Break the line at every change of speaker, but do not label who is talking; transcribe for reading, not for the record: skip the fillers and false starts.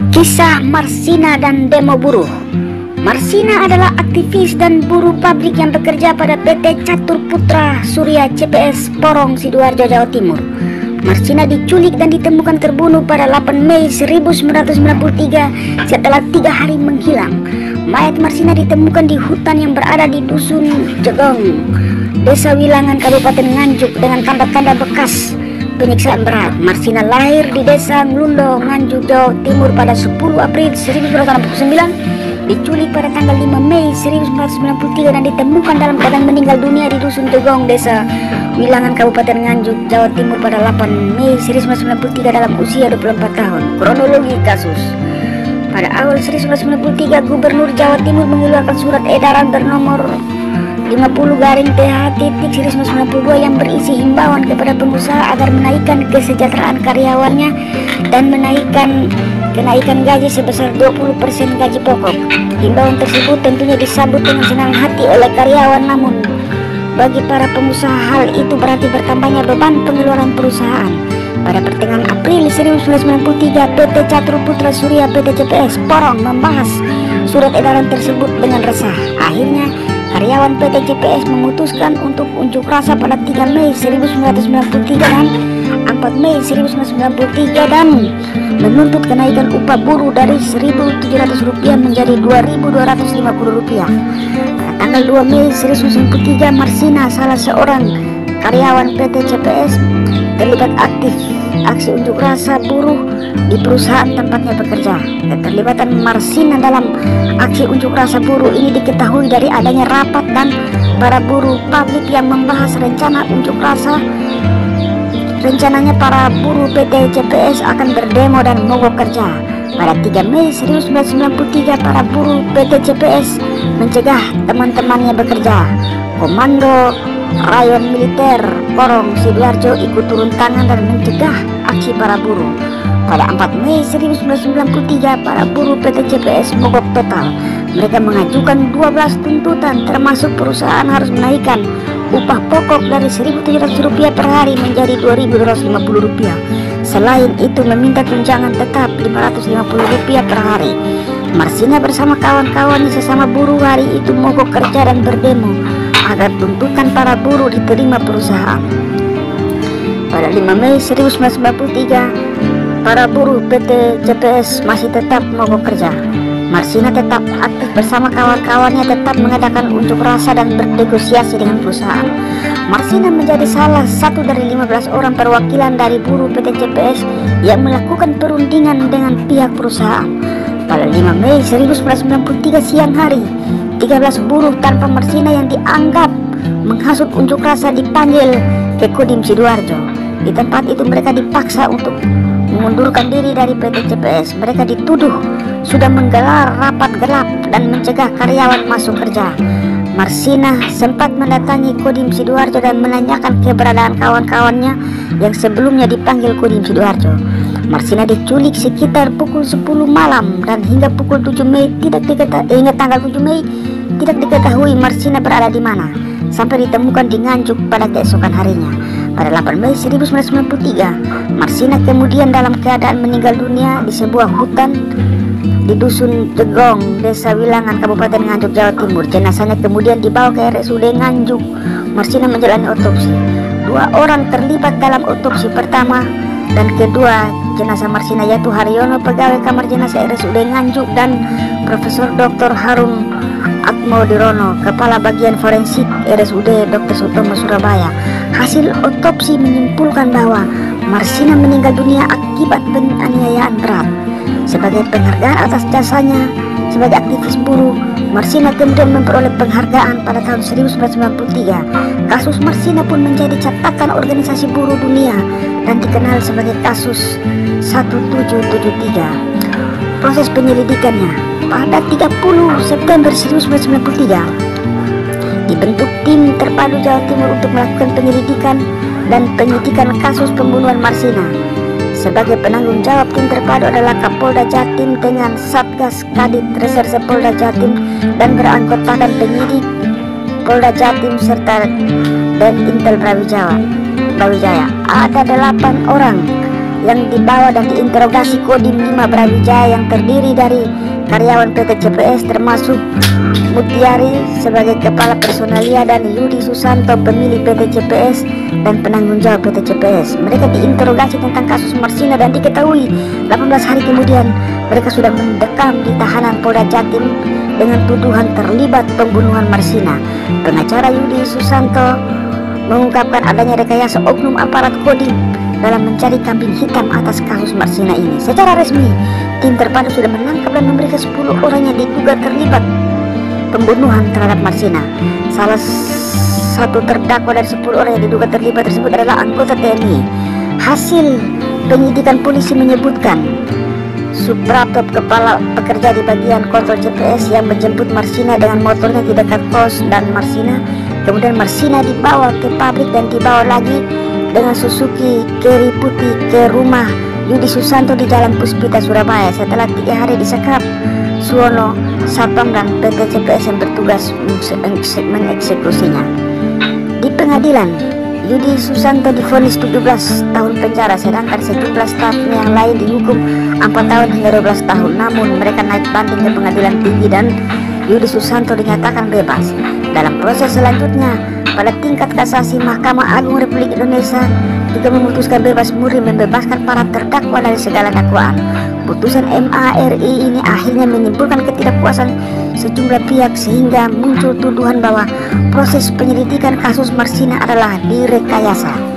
Kisah Marsina dan demo buruh. Marsina adalah aktivis dan buruh pabrik yang bekerja pada PT Catur Putra Surya CPS Porong, Sidoarjo, Jawa Timur. Marsina diculik dan ditemukan terbunuh pada 8 Mei 1993 setelah 3 hari menghilang. Mayat Marsina ditemukan di hutan yang berada di Dusun Jegong, Desa Wilangan, Kabupaten Nganjuk dengan tanda-tanda bekas penyiksaan berat. Marsina lahir di Desa Nglundo, Nganjuk, Jawa Timur pada 10 April 1969, diculik pada tanggal 5 Mei 1993 dan ditemukan dalam keadaan meninggal dunia di Dusun Jegong, Desa Wilangan, Kabupaten Nganjuk, Jawa Timur pada 8 Mei 1993 dalam usia 24 tahun. Kronologi kasus: pada awal 1993, Gubernur Jawa Timur mengeluarkan surat edaran bernomor 50/TH-1992 yang berisi himbauan kepada pengusaha agar menaikkan kesejahteraan karyawannya dan menaikkan kenaikan gaji sebesar 20% gaji pokok. Himbauan tersebut tentunya disambut dengan senang hati oleh karyawan, namun bagi para pengusaha hal itu berarti bertambahnya beban pengeluaran perusahaan. Pada pertengahan April 1993, PT Catur Putra Surya PT CPS Porong membahas surat edaran tersebut dengan resah. Akhirnya karyawan PT CPS memutuskan untuk unjuk rasa pada 3 Mei 1993 dan 4 Mei 1993 dan menuntut kenaikan upah buruh dari Rp1.700 menjadi Rp2.250. Pada tanggal 2 Mei 1993, Marsina, salah seorang karyawan PT CPS, terlibat aktif aksi unjuk rasa buruh di perusahaan tempatnya bekerja. Keterlibatan Marsina dalam aksi unjuk rasa buruh ini diketahui dari adanya rapat dan para buruh pabrik yang membahas rencana unjuk rasa. Rencananya para buruh PT CPS akan berdemo dan mogok kerja. Pada 3 Mei 1993, para buruh PT CPS mencegah teman-temannya bekerja. Komando Rayon Militer Porong Sidoarjo ikut turun tangan dan mencegah aksi para buruh. Pada 4 Mei 1993, para buruh PT CPS mogok total. Mereka mengajukan 12 tuntutan, termasuk perusahaan harus menaikkan upah pokok dari Rp1.700 per hari menjadi Rp2.250. Selain itu meminta tunjangan tetap Rp550 per hari. Marsina bersama kawan-kawannya sesama buruh hari itu mogok kerja dan berdemo agar tuntutan para buruh diterima perusahaan. Pada 5 Mei 1993, para buruh PT CPS masih tetap mogok kerja. Marsina tetap aktif bersama kawan-kawannya, tetap mengadakan unjuk rasa dan bernegosiasi dengan perusahaan. Marsina menjadi salah satu dari 15 orang perwakilan dari buruh PT CPS yang melakukan perundingan dengan pihak perusahaan. Pada 5 Mei 1993 siang hari, 13 buruh tanpa Marsina yang dianggap menghasut unjuk rasa dipanggil ke Kodim Sidoarjo. Di tempat itu mereka dipaksa untuk mengundurkan diri dari PT CPS. Mereka dituduh sudah menggelar rapat gelap dan mencegah karyawan masuk kerja. Marsina sempat mendatangi Kodim Sidoarjo dan menanyakan keberadaan kawan-kawannya yang sebelumnya dipanggil Kodim Sidoarjo. Marsina diculik sekitar pukul 10 malam dan hingga pukul 7 Mei hingga tanggal 7 Mei tidak diketahui Marsina berada di mana, sampai ditemukan di Nganjuk pada keesokan harinya. Pada 8 Mei 1993, Marsina kemudian dalam keadaan meninggal dunia di sebuah hutan di Dusun Jegong, Desa Wilangan, Kabupaten Nganjuk, Jawa Timur. Jenazahnya kemudian dibawa ke RSUD Nganjuk. Marsina menjalani otopsi. 2 orang terlibat dalam otopsi pertama dan kedua jenazah Marsina, yaitu Haryono, pegawai kamar jenazah RSUD Nganjuk, dan Profesor Dr. Harun Atmodirono, kepala bagian forensik RSUD Dr. Sutomo, Surabaya. Hasil otopsi menyimpulkan bahwa Marsina meninggal dunia akibat penganiayaan berat. Sebagai penghargaan atas jasanya sebagai aktivis buruh, Marsina kemudian memperoleh penghargaan pada tahun 1993. Kasus Marsina pun menjadi catatan organisasi buruh dunia dan dikenal sebagai kasus 1773. Proses penyelidikannya: pada 30 September 1993 dibentuk tim terpadu Jawa Timur untuk melakukan penyelidikan dan penyidikan kasus pembunuhan Marsina. Sebagai penanggung jawab tim terpadu adalah Kapolda Jatim dengan Satgas Kadit Reserse Polda Jatim dan beranggotakan penyidik Polda Jatim serta dan Intel Brawijaya. Ada 8 orang yang dibawa dan diinterogasi Kodim 5 Brawijaya yang terdiri dari karyawan PT CPS termasuk Mutiari sebagai kepala personalia dan Yudi Susanto pemilik PT CPS dan penanggung jawab PT CPS. Mereka diinterogasi tentang kasus Marsina dan diketahui 18 hari kemudian mereka sudah mendekam di tahanan Polda Jatim dengan tuduhan terlibat pembunuhan Marsina. Pengacara Yudi Susanto mengungkapkan adanya rekayasa oknum aparat Kodim dalam mencari kambing hitam atas kasus Marsina ini. Secara resmi, tim terpadu sudah menangkap dan memeriksa 10 orang yang diduga terlibat pembunuhan terhadap Marsina. Salah satu terdakwa dari 10 orang yang diduga terlibat tersebut adalah anggota TNI. Hasil penyidikan polisi menyebutkan Suprapto, kepala pekerja di bagian kontrol CPS yang menjemput Marsina dengan motornya di dekat kos dan Marsina. Kemudian Marsina dibawa ke pabrik dan dibawa lagi dengan Suzuki Carry putih ke rumah Yudi Susanto di Jalan Puspita, Surabaya. Setelah 3 hari disekap, Suwono, Satpam dan PT CPS yang bertugas mengeksekusinya. Di pengadilan, Yudi Susanto divonis 17 tahun penjara, sedangkan sejumlah stafnya yang lain dihukum 4 tahun hingga 12 tahun. Namun mereka naik banding ke pengadilan tinggi dan Yudi Susanto dinyatakan bebas. Dalam proses selanjutnya, pada tingkat kasasi, Mahkamah Agung Republik Indonesia juga memutuskan bebas murni membebaskan para terdakwa dari segala dakwaan. Putusan MA RI ini akhirnya menimbulkan ketidakpuasan sejumlah pihak sehingga muncul tuduhan bahwa proses penyelidikan kasus Marsina adalah direkayasa.